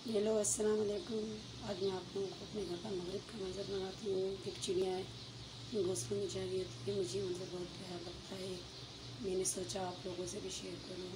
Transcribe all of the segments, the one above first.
Hello अस्सलाम वालेकुम। आज मैं आप लोगों को अपने घर का मगरिब का मंज़र बनाती हूँ। एक चिड़िया है घोंसले में जा रही होती है, मुझे मंज़र बहुत प्यारा लगता है। मैंने सोचा आप लोगों से भी शेयर करूँ।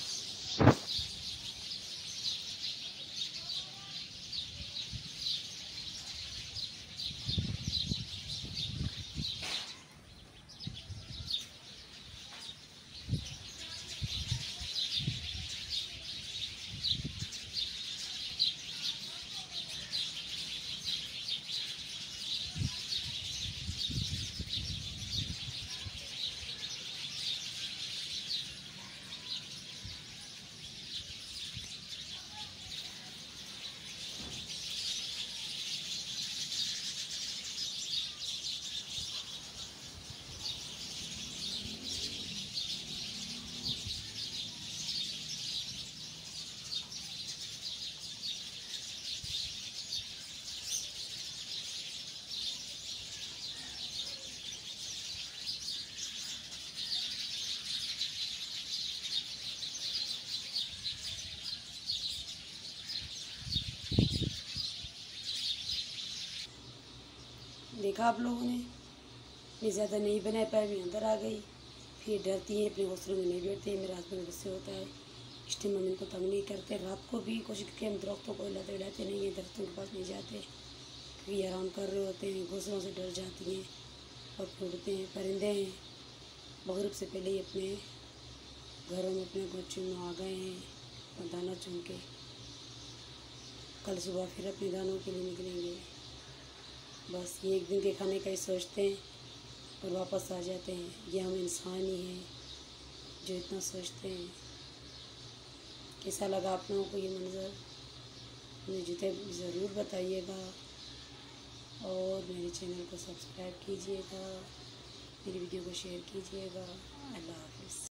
देखा आप लोगों ने, मैं ज़्यादा नहीं बना पाई, मैं अंदर आ गई। फिर डरती हैं, अपने घोंसलों में नहीं बैठती हैं। मेरा हस्बैंड गुस्से होता है, इस टाइम हम इनको तंग नहीं करते। रात को भी कोशिश करके हम दरख्तों को हिलाते नहीं हैं, दरख्तों के पास नहीं जाते क्योंकि आराम कर रहे होते हैं। घोंसलों से डर जाती हैं और उड़ते हैं। परिंदे हैं, मगरिब से पहले ही अपने घरों में अपने घोंसलों में आ गए हैं और दाना चुन के कल सुबह फिर अपने दानों के लिए निकलेंगे। बस ये एक दिन के खाने का ही सोचते हैं और वापस आ जाते हैं। ये हम इंसान ही हैं जो इतना सोचते हैं। कैसा लगा आप लोगों को ये मंज़र, मुझे ज़रूर बताइएगा और मेरे चैनल को सब्सक्राइब कीजिएगा, मेरी वीडियो को शेयर कीजिएगा। अल्लाह हाफ़िज़।